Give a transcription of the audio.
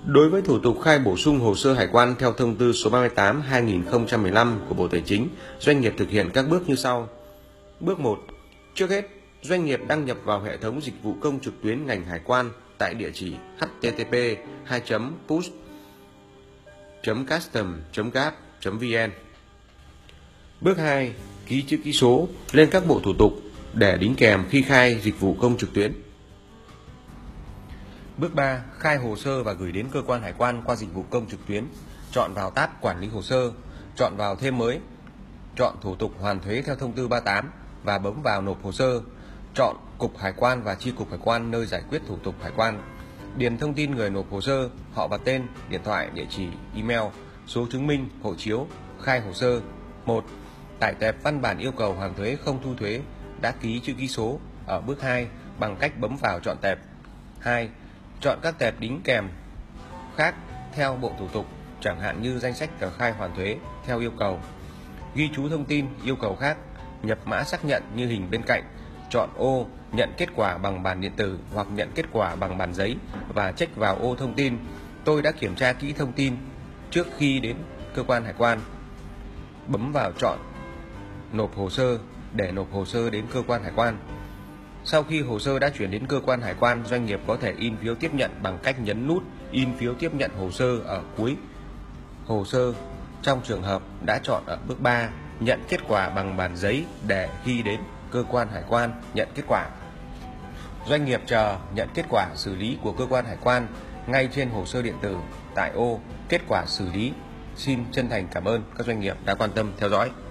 Đối với thủ tục khai bổ sung hồ sơ hải quan theo thông tư số 38/2015 của Bộ Tài chính, doanh nghiệp thực hiện các bước như sau. Bước 1. Trước hết, doanh nghiệp đăng nhập vào hệ thống dịch vụ công trực tuyến ngành hải quan tại địa chỉ http://push.custom.gov.vn. Bước 2. Ký chữ ký số lên các bộ thủ tục để đính kèm khi khai dịch vụ công trực tuyến. Bước 3. Khai hồ sơ và gửi đến cơ quan hải quan qua dịch vụ công trực tuyến. Chọn vào tab Quản lý hồ sơ, chọn vào Thêm mới, chọn Thủ tục hoàn thuế theo thông tư 38 và bấm vào Nộp hồ sơ. Chọn Cục Hải quan và Chi cục Hải quan nơi giải quyết thủ tục hải quan. Điền thông tin người nộp hồ sơ, họ và tên, điện thoại, địa chỉ, email, số chứng minh, hộ chiếu. Khai hồ sơ. 1. Tải tệp văn bản yêu cầu hoàn thuế không thu thuế đã ký chữ ký số ở bước 2 bằng cách bấm vào chọn tệp. 2. Chọn các tệp đính kèm khác theo bộ thủ tục, chẳng hạn như danh sách tờ khai hoàn thuế theo yêu cầu. Ghi chú thông tin yêu cầu khác, nhập mã xác nhận như hình bên cạnh, chọn ô nhận kết quả bằng bản điện tử hoặc nhận kết quả bằng bản giấy và check vào ô thông tin tôi đã kiểm tra kỹ thông tin trước khi đến cơ quan hải quan. Bấm vào chọn Nộp hồ sơ để nộp hồ sơ đến cơ quan hải quan. Sau khi hồ sơ đã chuyển đến cơ quan hải quan, doanh nghiệp có thể in phiếu tiếp nhận bằng cách nhấn nút In phiếu tiếp nhận hồ sơ ở cuối hồ sơ trong trường hợp đã chọn ở bước 3 nhận kết quả bằng bản giấy để khi đến cơ quan hải quan nhận kết quả. Doanh nghiệp chờ nhận kết quả xử lý của cơ quan hải quan ngay trên hồ sơ điện tử tại ô Kết quả xử lý. Xin chân thành cảm ơn các doanh nghiệp đã quan tâm theo dõi.